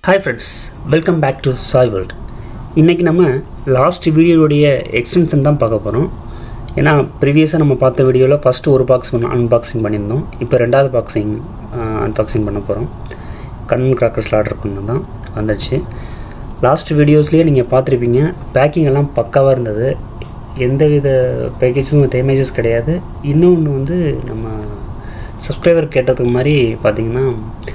Hi friends, welcome back to Soy World. இன்னைக்கு நம்ம last வீடியோவுடைய extension தான் பார்க்க போகிறோம். ஏன்னா ப்ரீவியஸாக நம்ம பார்த்த வீடியோவில் ஃபஸ்ட்டு ஒரு பாக்ஸ் அன்பாக்சிங் பண்ணியிருந்தோம். இப்போ ரெண்டாவது அன்பாக்சிங் பண்ண போகிறோம். கண்ணன் கிராக்கர்ஸில் ஆர்டர் பண்ணது தான் வந்துச்சு. லாஸ்ட் வீடியோஸ்லேயே நீங்கள் பார்த்துருப்பீங்க, பேக்கிங் எல்லாம் பக்காவாக இருந்தது. எந்தவித பேக்கேஜஸும் டேமேஜஸ் கிடையாது. இன்னொன்று வந்து நம்ம சப்ஸ்கிரைபர் கேட்டதுக்கு மாதிரி பார்த்திங்கன்னா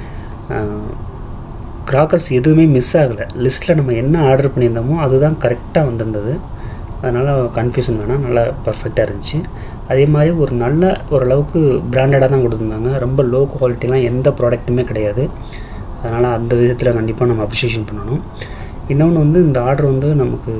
கிராக்கர்ஸ் எதுவுமே மிஸ் ஆகலை. லிஸ்ட்டில் நம்ம என்ன ஆர்டர் பண்ணியிருந்தோமோ அதுதான் கரெக்டாக வந்திருந்தது. அதனால் கன்ஃபியூஷன் வேணாம், நல்லா பர்ஃபெக்டாக இருந்துச்சு. அதே மாதிரி ஓரளவுக்கு பிராண்டடாக தான் கொடுத்துருந்தாங்க. ரொம்ப லோ குவாலிட்டிலாம் எந்த ப்ராடக்ட்டுமே கிடையாது. அதனால் அந்த விதத்தில் கண்டிப்பாக நம்ம அப்ரிஷியேஷன் பண்ணணும். இன்னொன்று வந்து இந்த ஆர்டர் வந்து நமக்கு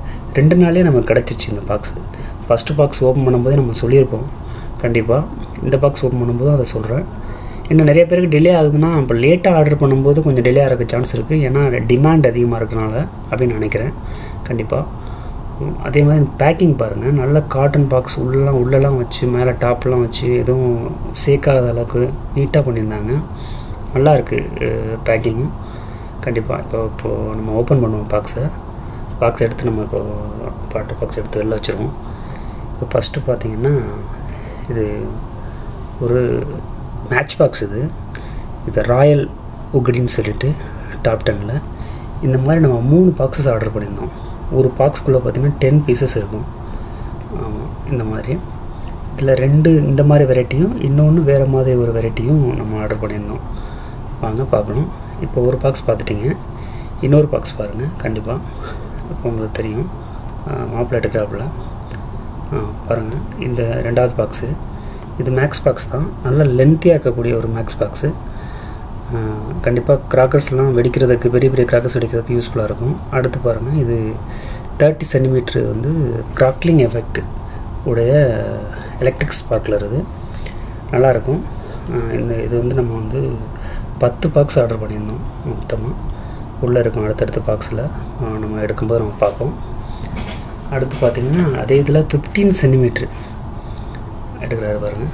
2 நாளே நமக்கு கிடச்சிருச்சு. இந்த பாக்ஸு ஃபஸ்ட்டு பாக்ஸ் ஓப்பன் பண்ணும்போதே நம்ம சொல்லியிருப்போம். கண்டிப்பாக இந்த பாக்ஸ் ஓப்பன் பண்ணும்போதும் அதை சொல்கிறேன். இன்னும் நிறைய பேருக்கு டிலே ஆகுதுன்னா, இப்போ லேட்டாக ஆர்டர் பண்ணும்போது கொஞ்சம் டிலே ஆகிறதுக்கு சான்ஸ் இருக்குது. ஏன்னா டிமாண்ட் அதிகமாக இருக்கனால அப்படின்னு நினைக்கிறேன். கண்டிப்பாக அதே மாதிரி பேக்கிங் பாருங்கள், நல்ல காட்டன் பாக்ஸ் உள்ளெல்லாம் வச்சு மேலே டாப்லாம் வச்சு எதுவும் சேக்காத அளவுக்கு நீட்டாக பண்ணியிருந்தாங்க. நல்லா இருக்குது பேக்கிங்கும். கண்டிப்பாக இப்போது நம்ம ஓப்பன் பண்ணுவோம் பாக்ஸ் எடுத்து நம்ம பாக்ஸ் எடுத்து வெளில வச்சுருவோம். இப்போ ஃபஸ்ட்டு பார்த்திங்கன்னா இது ஒரு மேட்ச் பாக்ஸ். இது ராயல் உகடின்னு சொல்லிட்டு டாப் 10ல் இந்த மாதிரி நம்ம 3 பாக்ஸஸ் ஆர்டர் பண்ணியிருந்தோம். ஒரு பாக்ஸ்குள்ளே பார்த்திங்கன்னா 10 பீசஸ் இருக்கும். இந்த மாதிரி இதில் 2 இந்த மாதிரி வெரைட்டியும் இன்னொன்று வேறு மாதிரி ஒரு வெரைட்டியும் நம்ம ஆர்டர் பண்ணியிருந்தோம். வாங்க பார்க்கலாம். இப்போ ஒரு பாக்ஸ் பார்த்துட்டிங்க, இன்னொரு பாக்ஸ் பாருங்கள். கண்டிப்பாக இப்போ உங்களுக்கு தெரியும், மாப்பிள்ளை எடுக்கிறாப்புல பாருங்கள். இந்த 2வது பாக்ஸு இது மேக்ஸ் பாக்ஸ் தான். நல்ல லென்த்தியாக இருக்கக்கூடிய ஒரு மேக்ஸ் பாக்ஸு. கண்டிப்பாக கிராக்கர்ஸ்லாம் வெடிக்கிறதுக்கு, பெரிய பெரிய கிராக்கர்ஸ் வெடிக்கிறதுக்கு யூஸ்ஃபுல்லாக இருக்கும். அடுத்து பாருங்கள், இது 30 சென்டிமீட்ரு வந்து கிராக்லிங் எஃபெக்ட் உடைய எலக்ட்ரிக் ஸ்பார்க்லர். இது நல்லாயிருக்கும். இது வந்து நம்ம வந்து 10 பாக்ஸ் ஆர்டர் பண்ணியிருந்தோம் மொத்தமாக. உள்ளே இருக்கும் அடுத்தடுத்த பாக்ஸில் நம்ம எடுக்கும்போது நம்ம பார்ப்போம். அடுத்து பார்த்திங்கன்னா அதே இதில் 15 சென்டிமீட்ரு எடுக்கிறாரு பாருங்கள்.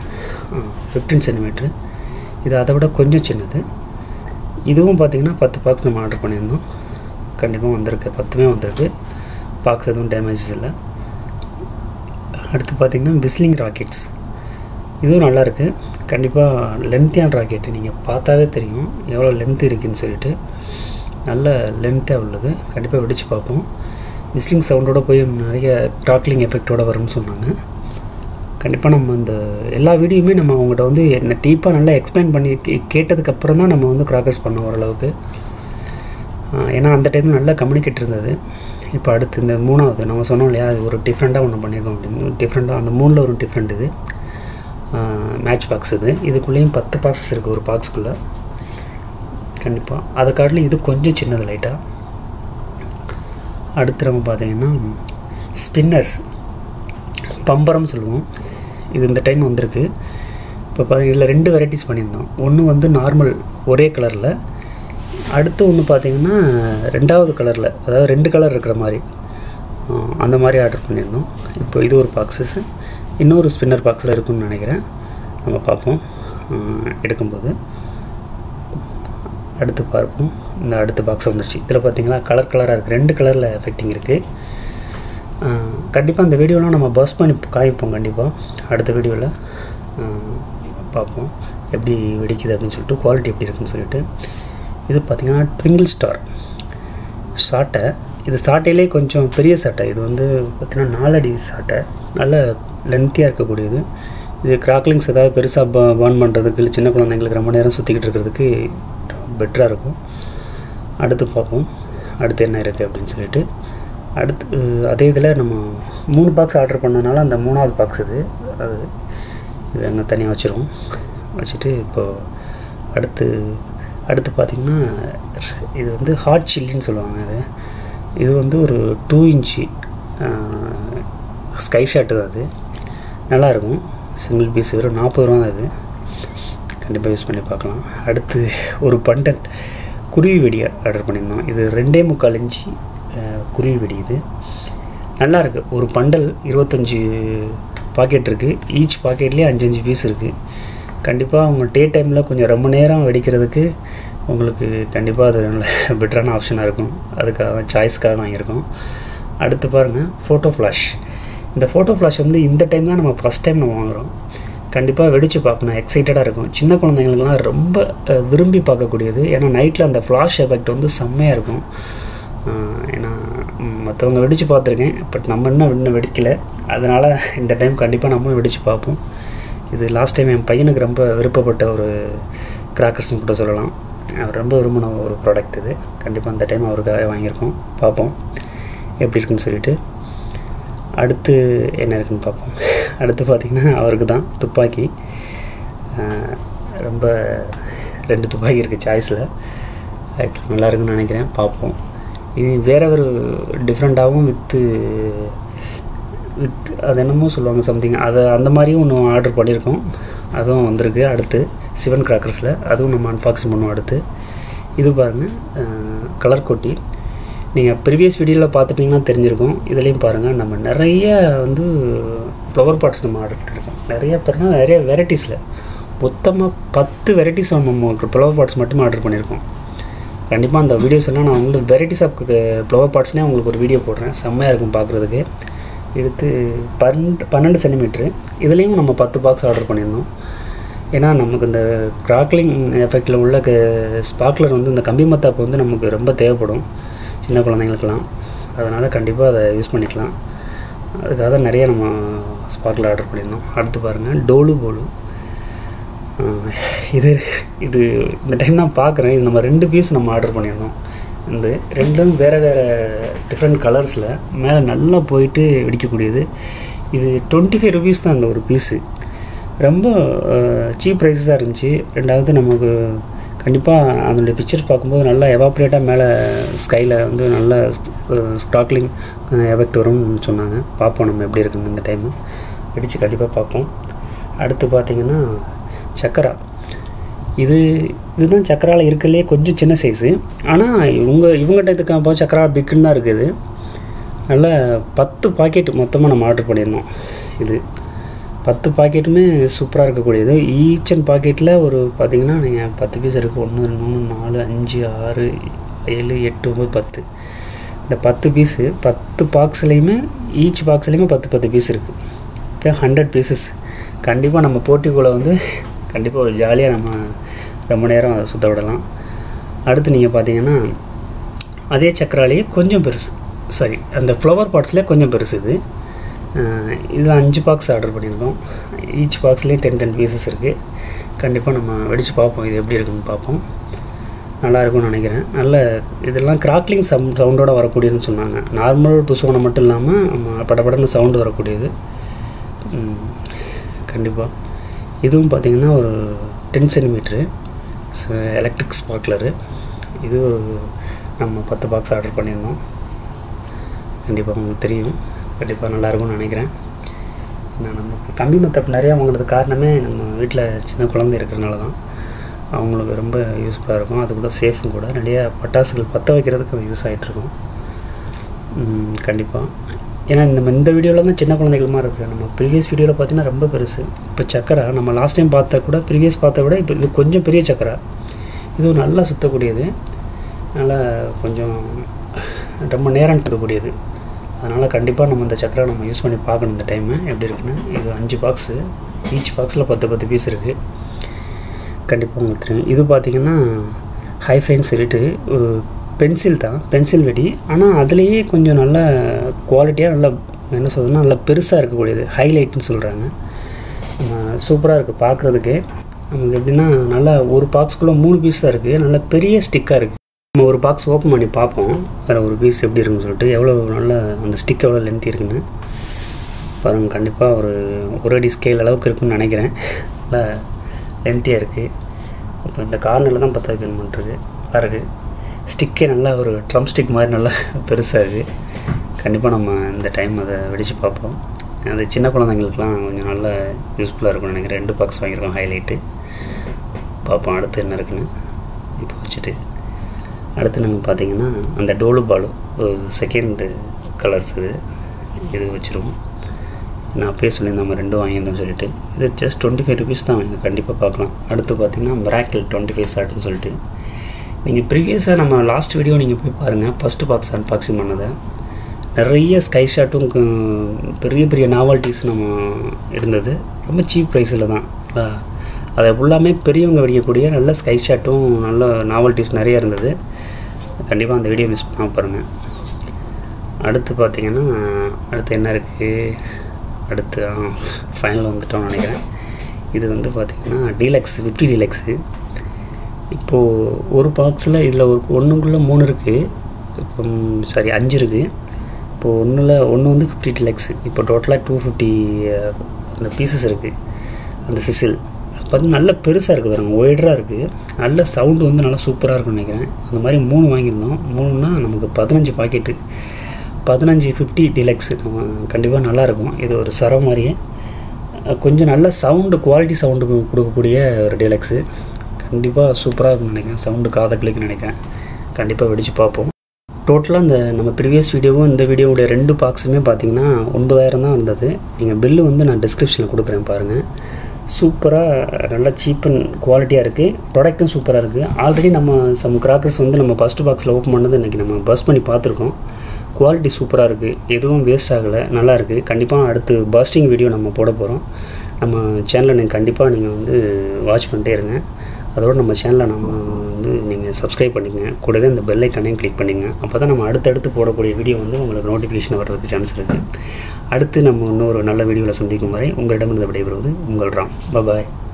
15 சென்டிமீட்ரு. இது அதை விட கொஞ்சம் சின்னது. இதுவும் பார்த்திங்கன்னா 10 பாக்ஸ் நம்ம ஆர்டர் பண்ணியிருந்தோம். கண்டிப்பாக வந்திருக்கு, 10மே வந்திருக்கு. பாக்ஸ் எதுவும் டேமேஜஸ் இல்லை. அடுத்து பார்த்திங்கன்னா விஸ்லிங் ராக்கெட்ஸ். இதுவும் நல்லாயிருக்கு. கண்டிப்பாக லென்த்தியான ராக்கெட்டு, நீங்கள் பார்த்தாவே தெரியும் எவ்வளோ லென்த்து இருக்குதுன்னு சொல்லிட்டு. நல்ல லென்த்தாக உள்ளது. கண்டிப்பாக வெடித்து பார்ப்போம். விஸ்லிங் சவுண்டோடு போய் நிறைய கிராக்லிங் எஃபெக்டோடு வரும்னு சொன்னாங்க. கண்டிப்பாக நம்ம இந்த எல்லா வீடியோவுமே நம்ம அவங்கள்ட்ட வந்து என்ன டீப்பாக நல்லா எக்ஸ்பிளைன் பண்ணி கேட்டதுக்கப்புறம் தான் நம்ம வந்து கிராக்கர்ஸ் பண்ணோம் ஓரளவுக்கு. ஏன்னா அந்த டைமில் நல்லா கம்யூனிகேட் இருந்தது. இப்போ அடுத்து இந்த 3வது நம்ம சொன்னோம் இல்லையா, அது ஒரு டிஃப்ரெண்ட்டாக ஒன்று பண்ணியிருக்கோம் அப்படின்னு. டிஃப்ரெண்ட்டாக அந்த 3ல் ஒரு டிஃப்ரெண்ட். இது மேட்ச் பாக்ஸ். இதுக்குள்ளேயும் 10 பாக்ஸஸ் இருக்குது ஒரு பாக்ஸுக்குள்ளே. கண்டிப்பாக அதை காட்டிலும் இது கொஞ்சம் சின்னது லைட்டாக. அடுத்து நம்ம பார்த்திங்கன்னா ஸ்பின்னர்ஸ், பம்பரம் சொல்லுவோம். இது இந்த டைம் வந்திருக்கு. இப்போ இதில் 2 வெரைட்டிஸ் பண்ணியிருந்தோம். ஒன்று வந்து நார்மல் ஒரே கலரில், அடுத்து ஒன்று பார்த்திங்கன்னா 2வது கலரில், அதாவது 2 கலர் இருக்கிற மாதிரி அந்த மாதிரி ஆர்டர் பண்ணியிருந்தோம். இப்போ இது ஒரு பாக்ஸஸ், இன்னொரு ஸ்பின்னர் பாக்ஸில் இருக்குன்னு நினைக்கிறேன். நம்ம பார்ப்போம் எடுக்கும்போது. அடுத்து பார்ப்போம். இந்த அடுத்த பாக்ஸ் வந்துடுச்சு. இதில் பார்த்திங்கன்னா கலராக இருக்குது, 2 கலரில் எஃபெக்டிங் இருக்குது. கண்டிப்பாக இந்த வீடியோலாம் நம்ம பஸ் பண்ணி காமிப்போம். கண்டிப்பாக அடுத்த வீடியோவில் பார்ப்போம் எப்படி வெடிக்குது அப்படின்னு சொல்லிட்டு, குவாலிட்டி எப்படி இருக்குன்னு சொல்லிட்டு. இது பார்த்திங்கன்னா ட்விங்கிள் ஸ்டார் சாட்டை. இது சாட்டையிலே கொஞ்சம் பெரிய சாட்டை. இது வந்து பார்த்திங்கன்னா 4 அடி சாட்டை, நல்ல லென்த்தியாக இருக்கக்கூடியது. இது கிராக்லிங்ஸ் ஏதாவது பெருசாக பர்ன் பண்ணுறதுக்கு, இல்லை சின்ன குழந்தைங்களுக்கு ரொம்ப நேரம் சுற்றிக்கிட்டு இருக்கிறதுக்கு பெட்டராக இருக்கும். அடுத்து பார்ப்போம் அடுத்து என்ன இருக்குது அப்படின்னு சொல்லிட்டு. அடுத்து அதே இதில் நம்ம 3 பாக்ஸ் ஆர்டர் பண்ணதுனால அந்த 3வது பாக்ஸ் இது அங்கே தனியாக வச்சுட்டு இப்போது அடுத்து பார்த்திங்கன்னா இது வந்து ஹாட் சில்லின்னு சொல்லுவாங்க. இது வந்து ஒரு 2 இன்ச்சு ஸ்கை ஷாட்டு தான். அது நல்லாயிருக்கும். சிங்கிள் பீஸ் வெறும் 40 ரூபா தான். இது கண்டிப்பாக யூஸ் பண்ணி பார்க்கலாம். அடுத்து ஒரு பண்டல் குருவி வெடி ஆர்டர் பண்ணியிருந்தோம். இது 2.25 இன்ச்சு குருவி வெடி. இது நல்லாயிருக்கு. ஒரு பண்டல் 25 பாக்கெட் இருக்குது. ஈச் பாக்கெட்லேயே 5 பீஸ் இருக்குது. கண்டிப்பாக அவங்க டே டைமில் கொஞ்சம் ரொம்ப நேரம் வெடிக்கிறதுக்கு உங்களுக்கு கண்டிப்பாக அது நல்ல பெட்டரான ஆப்ஷனாக இருக்கும். அதுக்காக சாய்ஸ்க்காக வாங்கியிருக்கோம். அடுத்து பாருங்கள் ஃபோட்டோ ஃப்ளாஷ். இந்த ஃபோட்டோ ஃப்ளாஷ் வந்து இந்த டைம் தான் நம்ம ஃபஸ்ட் டைம் நம்ம வாங்குகிறோம். கண்டிப்பாக வெடித்து பார்க்கணும், எக்ஸைட்டடாக இருக்கும். சின்ன குழந்தைங்களுக்குலாம் ரொம்ப விரும்பி பார்க்கக்கூடியது. ஏன்னா நைட்டில் அந்த ஃப்ளாஷ் எஃபெக்ட் வந்து செம்மையாக இருக்கும். ஏன்னா மற்றவங்க வெடித்து பார்த்துருக்கேன், பட் நம்ம இன்னும் வெடிக்கலை. அதனால் இந்த டைம் கண்டிப்பாக நம்மளும் வெடித்து பார்ப்போம். இது லாஸ்ட் டைம் என் பையனுக்கு ரொம்ப விருப்பப்பட்ட ஒரு கிராக்கர்ஸ்னு கூட சொல்லலாம். அவர் ரொம்ப விரும்பின ஒரு ப்ராடக்ட் இது. கண்டிப்பாக இந்த டைம் அவருக்காக வாங்கியிருக்கோம். பார்ப்போம் எப்படி இருக்குன்னு சொல்லிட்டு. அடுத்து என்ன இருக்குன்னு பார்ப்போம். அடுத்து பார்த்திங்கன்னா அவருக்கு தான் துப்பாக்கி. ரொம்ப 2 துப்பாக்கி இருக்குது சாய்ஸில். ஆக்சுவலாக நல்லா இருக்குன்னு நினைக்கிறேன். பார்ப்போம். இது வேறு ஒரு டிஃப்ரெண்ட்டாகவும் வித் அது என்னமோ சொல்லுவாங்க சம்திங், அதை அந்த மாதிரியும் ஒன்று ஆர்டர் பண்ணியிருக்கோம். அதுவும் வந்திருக்கு. அடுத்து சிவன் கிராக்கர்ஸில் அதுவும் நம்ம அன்பாக்சிங் பண்ணுவோம். அடுத்து இது பாருங்கள், கலர் கொட்டி. நீங்கள் ப்ரீவியஸ் வீடியோவில் பார்த்துட்டிங்கன்னா தெரிஞ்சிருக்கும். இதுலேயும் பாருங்கள், நம்ம நிறைய வந்து ஃப்ளவர் பாட்ஸ் நம்ம ஆர்டர் பண்ணியிருக்கோம். நிறைய பேர்னா நிறைய வெரைட்டிஸில் மொத்தமாக 10 வெரைட்டிஸ் நம்ம ஃப்ளவர் பாட்ஸ் மட்டுமே ஆர்டர் பண்ணியிருக்கோம். கண்டிப்பாக அந்த வீடியோஸ் எல்லாம் நான் உங்களுக்கு வெரைட்டிஸ் ஆஃப் ஃப்ளவர் பாட்ஸ்னே உங்களுக்கு ஒரு வீடியோ போடுறேன். செம்மையாக இருக்கும் பார்க்குறதுக்கு. எடுத்து 12 சென்டிமீட்ரு. இதுலேயும் நம்ம 10 பாக்ஸ் ஆர்டர் பண்ணியிருந்தோம். ஏன்னா நமக்கு இந்த கிராக்லிங் எஃபெக்டில் உள்ள ஸ்பார்க்லர் வந்து இந்த கம்பி மத்தாப்பு வந்து நமக்கு ரொம்ப தேவைப்படும் சின்ன குழந்தைங்களுக்கெல்லாம். அதனால் கண்டிப்பாக அதை யூஸ் பண்ணிக்கலாம். அதுக்காக நிறைய நம்ம ஸ்பார்க்லர் ஆர்டர் பண்ணியிருந்தோம். அடுத்து பாருங்கள் டோலு போலு. இது இந்த டைம் தான் பார்க்குறேன். இது நம்ம 2 பீஸ் நம்ம ஆர்டர் பண்ணியிருந்தோம். இந்த 2ம் வேறு டிஃப்ரெண்ட் கலர்ஸில் மேலே நல்லா போயிட்டு வெடிக்கக்கூடியது. இது 25 ருபீஸ் தான் இந்த ஒரு பீஸு. ரொம்ப சீப் ப்ரைஸஸாக இருந்துச்சு. ரெண்டாவது நமக்கு கண்டிப்பாக அதனுடைய பிக்சர்ஸ் பார்க்கும்போது நல்லா எவாப்ரேட்டாக மேலே ஸ்கையில் வந்து நல்ல ஸ்டாக்லிங் எஃபெக்ட் வரும்னு சொன்னாங்க. பார்ப்போம் நம்ம எப்படி இருக்குன்னு இந்த டைமு வெடித்து கண்டிப்பாக பார்ப்போம். அடுத்து பார்த்திங்கன்னா சக்கரா. இதுதான் சக்கராவில் இருக்கிறதுலே கொஞ்சம் சின்ன சைஸு. ஆனால் இவங்ககிட்ட இதுக்காக சக்கரா பிக்குன்னு தான் இருக்குது. நல்லா 10 பாக்கெட் மொத்தமாக நம்ம ஆர்டர் பண்ணியிருந்தோம். இது 10 பாக்கெட்டுமே சூப்பராக இருக்கக்கூடியது. ஈச் அண்ட் பாக்கெட்டில் ஒரு பார்த்திங்கன்னா நீங்கள் 10 பீஸ் இருக்குது. 1 2 3 4 5 6 7 8 9 10. இந்த 10 பீஸு 10 பாக்ஸ்லேயுமே ஈச் பாக்ஸ்லேயுமே 10 பீஸ் இருக்குது. இப்போ 100 பீசஸ். கண்டிப்பாக நம்ம போட்டிக்குள்ளே வந்து கண்டிப்பாக ஒரு ஜாலியாக நம்ம ரொம்ப நேரம் அதை சுற்ற விடலாம். அடுத்து நீங்கள் பார்த்தீங்கன்னா அதே சக்கராலேயே கொஞ்சம் பெருசு, சாரி அந்த ஃப்ளவர் பாட்ஸ்லேயே கொஞ்சம் பெருசு. இதில் 5 பாக்ஸ் ஆர்டர் பண்ணியிருக்கோம். ஈச் பாக்ஸ்லேயும் 10 பீசஸ் இருக்குது. கண்டிப்பாக நம்ம வெடித்து பார்ப்போம் இது எப்படி இருக்குன்னு பார்ப்போம். நல்லாயிருக்கும்னு நினைக்கிறேன். நல்ல இதெல்லாம் கிராக்லிங் சவுண்டோடு வரக்கூடியதுன்னு சொன்னாங்க. நார்மல் புஷ்வானம் மட்டும் இல்லாமல் நம்ம படப்படன்னு சவுண்டு வரக்கூடியது. கண்டிப்பாக இதுவும் பார்த்திங்கன்னா ஒரு 10 சென்டிமீட்ரு எலக்ட்ரிக் ஸ்பார்க்லரு. இது நம்ம 10 பாக்ஸ் ஆர்டர் பண்ணியிருந்தோம். கண்டிப்பாக உங்களுக்கு தெரியும். கண்டிப்பாக நல்லாயிருக்கும்னு நினைக்கிறேன். நான் நமக்கு கம்பி மத்தாப்பு நிறையா வாங்குறது காரணமே நம்ம வீட்டில் சின்ன குழந்தை இருக்கிறதுனால தான். அவங்களுக்கு ரொம்ப யூஸ்ஃபுல்லாக இருக்கும். அது கூட சேஃபும் கூட. நிறையா பட்டாசுகள் பற்ற வைக்கிறதுக்கு அது யூஸ் ஆகிட்ருக்கும். கண்டிப்பாக ஏன்னா இந்த வீடியோவில் தான் சின்ன குழந்தைகள் மாதிரி இருக்குது. நம்ம ப்ரீவியஸ் வீடியோவில் பார்த்தீங்கன்னா ரொம்ப பெருசு. இப்போ சக்கரை நம்ம லாஸ்ட் டைம் பார்த்தா கூட ப்ரீவியஸ் பார்த்த விட இப்போ இது கொஞ்சம் பெரிய சக்கரை. இதுவும் நல்லா சுற்றக்கூடியது, நல்லா கொஞ்சம் ரொம்ப நேரம் எடுக்கக்கூடியது. அதனால் கண்டிப்பாக நம்ம இந்த சக்கரை நம்ம யூஸ் பண்ணி பார்க்கணும் இந்த டைமு எப்படி இருக்குன்னு. இது 5 பாக்ஸு. ஈச் பாக்ஸில் 10 பீஸ் இருக்குது. கண்டிப்பாக உங்களுக்கு தெரியும். இது பார்த்திங்கன்னா ஹைஃபைன்னு சொல்லிட்டு ஒரு பென்சில் தான், பென்சில் வெடி. ஆனால் அதுலேயே கொஞ்சம் நல்ல குவாலிட்டியாக நல்லா என்ன சொல்கிறதுனா நல்லா பெருசாக இருக்கக்கூடியது. ஹைலைட்னு சொல்கிறாங்க. சூப்பராக இருக்குது பார்க்குறதுக்கு. நமக்கு எப்படின்னா நல்லா ஒரு பாக்ஸ்குள்ளே 3 பீஸ் தான் இருக்குது. நல்ல பெரிய ஸ்டிக்காக இருக்குது. நம்ம ஒரு பாக்ஸ் ஓப்பன் பண்ணி பார்ப்போம் வேறு ஒரு பீஸ் எப்படி இருக்குன்னு சொல்லிட்டு. எவ்வளோ நல்லா அந்த ஸ்டிக் எவ்வளோ லென்த்தி இருக்குன்னு பாருங்கள். கண்டிப்பாக ஒரு அடி ஸ்கேல் அளவுக்கு இருக்குன்னு நினைக்கிறேன். நல்லா லென்த்தியாக இருக்குது. அப்போ இந்த கார்னரில் தான் 10 வைக்கணும் பண்ணுறது. நல்லா இருக்குது. ஸ்டிக்கே நல்லா ஒரு ட்ரம் ஸ்டிக் மாதிரி நல்லா பெருசாக இருக்குது. கண்டிப்பாக நம்ம இந்த டைம் அதை வெடித்து பார்ப்போம். அது சின்ன குழந்தைங்களுக்குலாம் கொஞ்சம் நல்லா யூஸ்ஃபுல்லாக இருக்கும்னு நினைக்கிறேன். 2 பாக்ஸ் வாங்கியிருக்கோம் ஹைலைட்டு. பார்ப்போம் அடுத்து என்ன இருக்குன்னு. இப்போ வச்சுட்டு அடுத்து நாங்கள் பார்த்திங்கன்னா அந்த டோலு பாலு செகண்டு கலர்ஸ் இது வச்சுருவோம். நான் அப்பயே சொல்லியிருந்தேன் நம்ம 2 வாங்கியிருந்தோம்னு சொல்லிட்டு. இது ஜஸ்ட் 25 ருபீஸ் தான் வாங்க. கண்டிப்பாக பார்க்கலாம். அடுத்து பார்த்திங்கன்னா மிராக்கிள் 25 ஷார்ட்னு சொல்லிட்டு நீங்கள் ப்ரீவியஸாக நம்ம லாஸ்ட் வீடியோ நீங்கள் போய் பாருங்கள், ஃபஸ்ட்டு பாக்ஸ் அன்பாக்சிங் பண்ணதை. நிறைய ஸ்கை ஷாட்டும் பெரிய பெரிய நாவல்ட்டிஸ் நம்ம இருந்தது. ரொம்ப சீப் ப்ரைஸில் தான். அதை ஃபுல்லாமே பெரியவங்க வெடிக்கக்கூடிய நல்ல ஸ்கை ஷாட்டும் நல்ல நாவல்ட்டிஸ் நிறையா இருந்தது. கண்டிப்பாக அந்த வீடியோ மிஸ் பண்ணாமல் பாருங்கள். அடுத்து பார்த்திங்கன்னா அடுத்து என்ன இருக்குது, அடுத்து ஃபைனல் வந்துட்டோம்னு நினைக்கிறேன். இது வந்து பார்த்திங்கன்னா டீலக்ஸ் 50 டீலக்ஸு. இப்போது ஒரு பாக்ஸில் இதில் ஒன்றுக்குள்ளே 3 இருக்குது, இப்போ 5 இருக்குது. இப்போது ஒன்று வந்து 50 டீலக்ஸு. இப்போ டோட்டலாக 250 அந்த பீசஸ் இருக்குது. அந்த சிசில் பார்த்திங்கன்னா நல்ல பெருசாக இருக்குது பாருங்கள், ஒய்டராக இருக்குது. நல்ல சவுண்டு வந்து நல்லா சூப்பராக இருக்குன்னு நினைக்கிறேன். அந்த மாதிரி 3 வாங்கியிருந்தோம். 3னா நமக்கு 15 பாக்கெட்டு, 15 50 டீலக்ஸு. கண்டிப்பாக நல்லாயிருக்கும். இது ஒரு சரம் மாதிரியே கொஞ்சம் நல்ல சவுண்டு, குவாலிட்டி சவுண்டு கொடுக்கக்கூடிய ஒரு டீலக்ஸு. கண்டிப்பாக சூப்பராக இருக்குன்னு நினைக்கிறேன். சவுண்டு காதை கிளிக்குன்னு நினைக்கிறேன். கண்டிப்பாக வெடித்து பார்ப்போம். டோட்டலாக இந்த நம்ம ப்ரீவியஸ் வீடியோவும் இந்த வீடியோவுடைய 2 பாக்ஸுமே பார்த்திங்கன்னா 9000 தான் வந்தது. நீங்கள் பில்லு வந்து நான் டிஸ்கிரிப்ஷனில் கொடுக்குறேன் பாருங்கள். சூப்பராக நல்லா சீப் அண்ட் குவாலிட்டியாக இருக்குது. ப்ராடக்ட்டும் சூப்பராக இருக்குது. ஆல்ரெடி நம்ம சம் கிராக்கர்ஸ் வந்து நம்ம ஃபஸ்ட்டு பாக்ஸில் ஓப்பன் பண்ணது இன்றைக்கி நம்ம பஸ் பண்ணி பார்த்துருக்கோம். குவாலிட்டி சூப்பராக இருக்குது, எதுவும் வேஸ்ட் ஆகலை, நல்லா இருக்குது. கண்டிப்பாக அடுத்து பஸ்டிங் வீடியோ நம்ம போட போகிறோம். நம்ம சேனலை கண்டிப்பாக நீங்கள் வந்து வாட்ச் பண்ணிட்டே இருங்க. அதோடு நம்ம சேனலை நம்ம வந்து நீங்கள் சப்ஸ்கிரைப் பண்ணிக்கங்க. கூடவே அந்த பெல் ஐக்கானையும் கிளிக் பண்ணிங்க. அப்போ தான் நம்ம அடுத்தடுத்து போடக்கூடிய வீடியோ வந்து உங்களுக்கு நோட்டிஃபிகேஷன் வர்றதுக்கு சான்ஸ் இருக்குது. அடுத்து நம்ம இன்னொரு நல்ல வீடியோவில் சந்திக்கும் வரை உங்களிடமிருந்து விடைபெறுவது உங்கள் ராம். பாய்.